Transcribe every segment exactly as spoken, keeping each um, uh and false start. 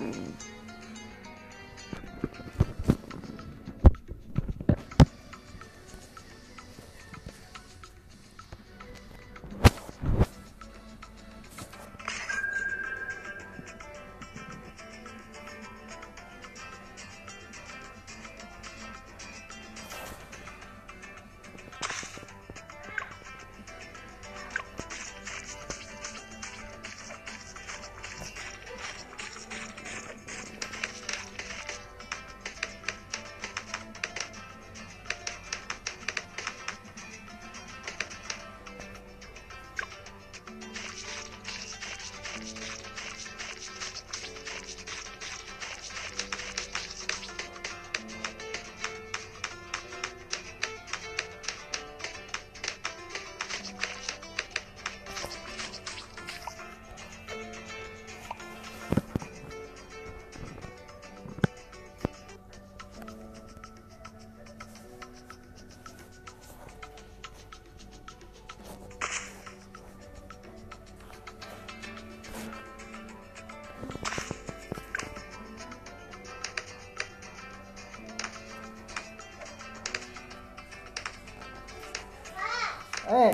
哎，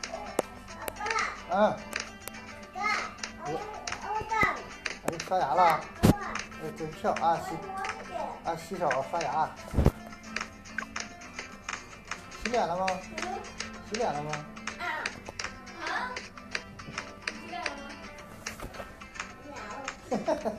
嗯，你刷牙了？哎，真漂啊！洗啊，洗手刷牙。洗脸了吗？洗脸了吗？ 啊啊！洗脸了吗？ 哈哈哈。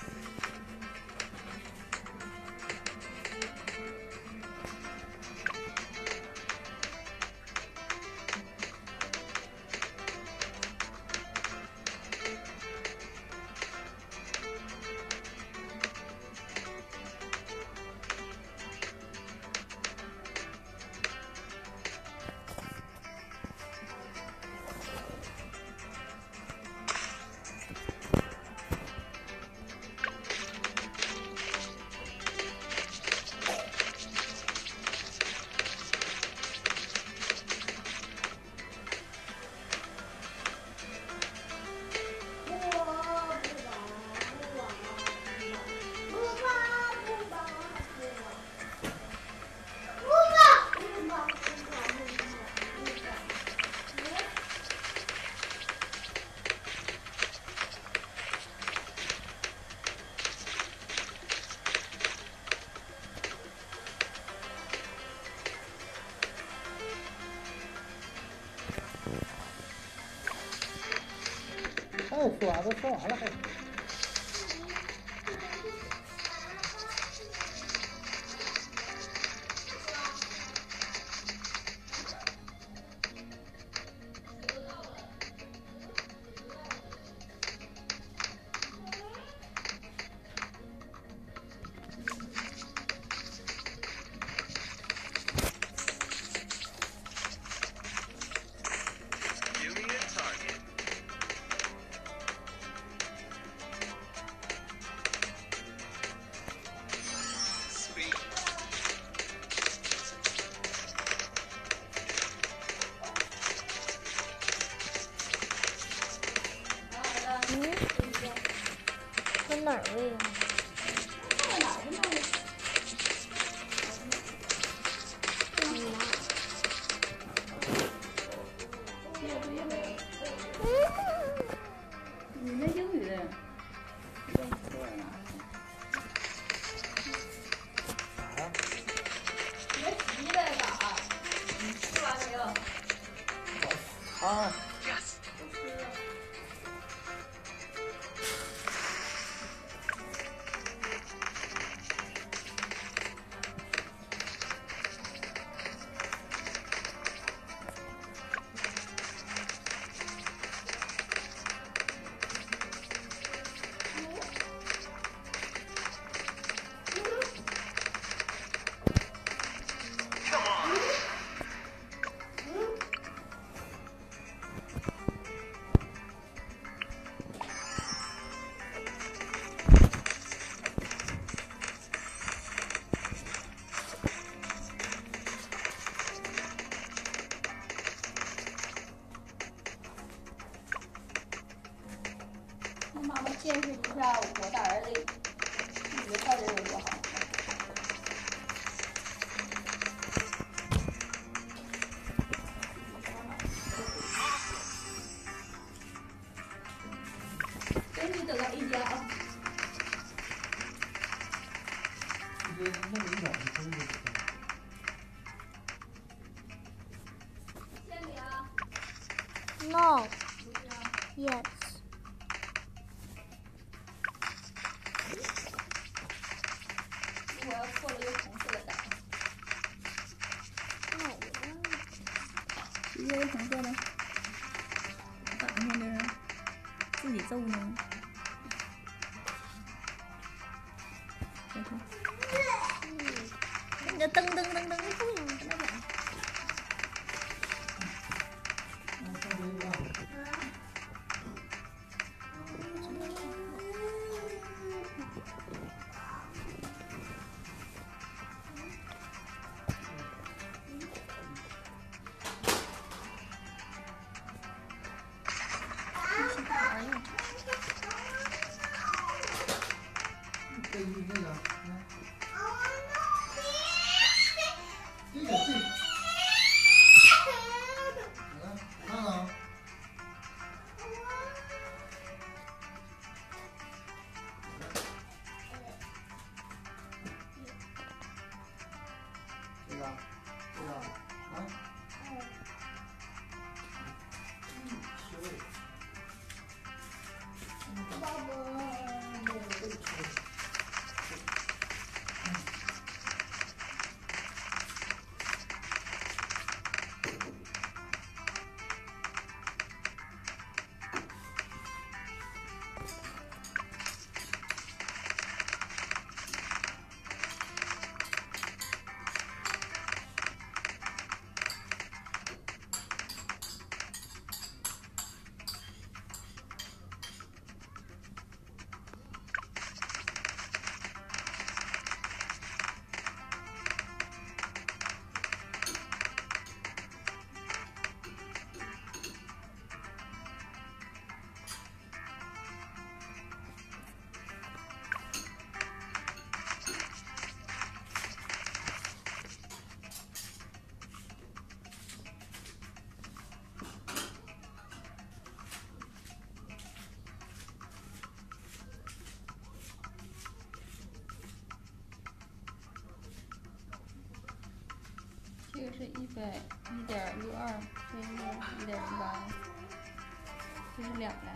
哎，刷牙都刷完了还。 嗯，跟哪儿喂呀？ 你那英语的，别急了吧，你吃完没有？ 啊。 妈妈见识一下我大儿子数学到底有多好。终于得到一家啊！ 这弄一两分就行。 铅笔啊 No. Yes. 我要错了一个红色的蛋。 好了。 直接红色的，打上这是自己揍呢。再看，你这噔噔噔噔不行，跟他讲。 这一那个，嗯，这个这个，来看看。这个，这个，啊。学位。 这个是一百一点六二，这个是一点零八，这是两的。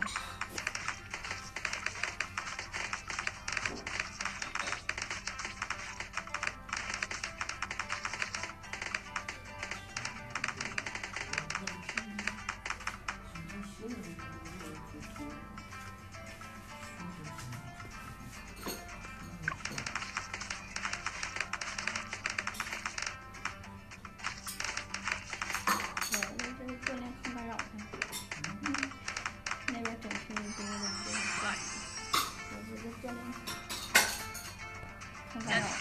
锻炼抗干扰的，嗯，那边整区多了，这个干，我这个锻炼抗干扰。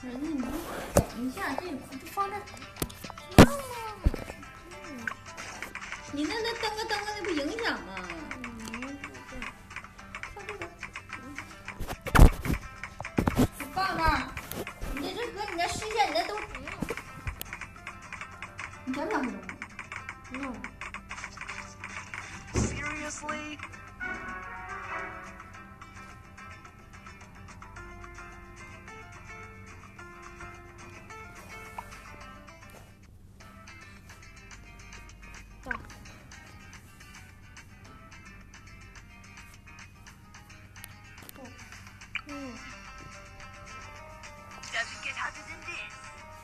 儿子，你等一下，这就放这。你那那蹬个蹬个，那不影响吗？放这个。你放那儿，你这搁你那视线，你那都，你想不想回中吗？ Seriously? 嗯。 Doesn't get harder than this.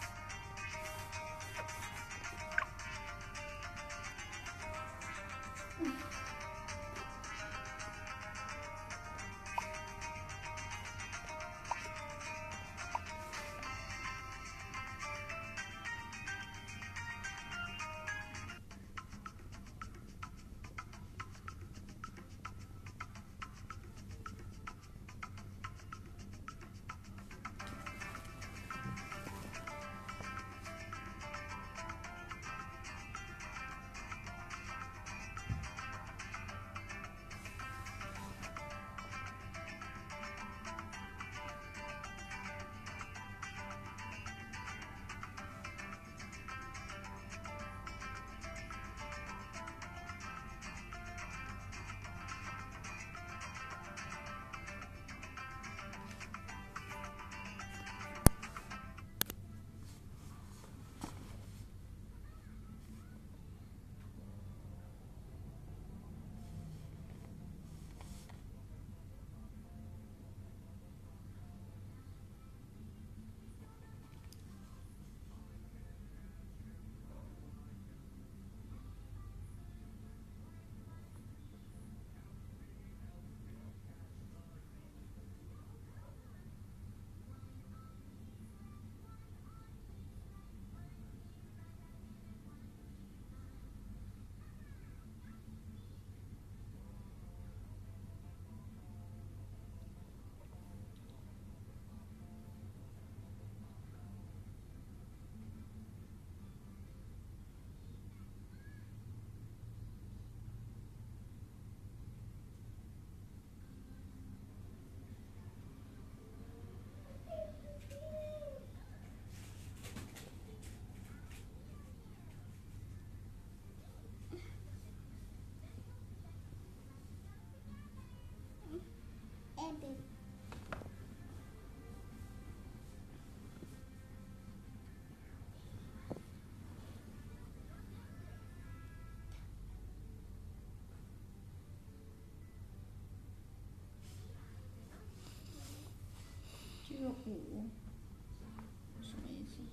这个五什么意思？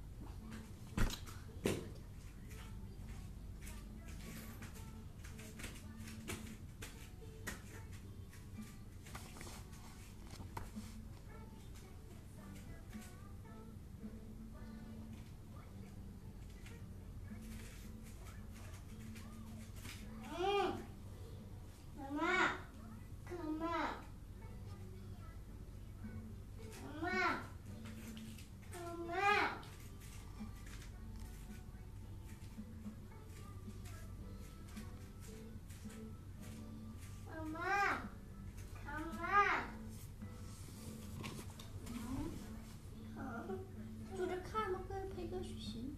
就这看吧，跟陪哥学习。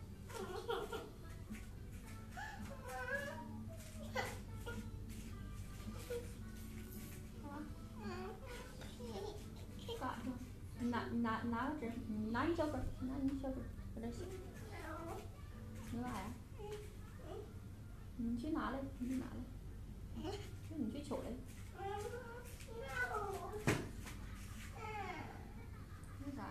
干啥去？你拿你拿拿个纸，你拿一小本，拿一小本，搁这写。你干啥呀？你去拿来，你去拿来。那你去取来。那啥？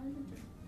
是这。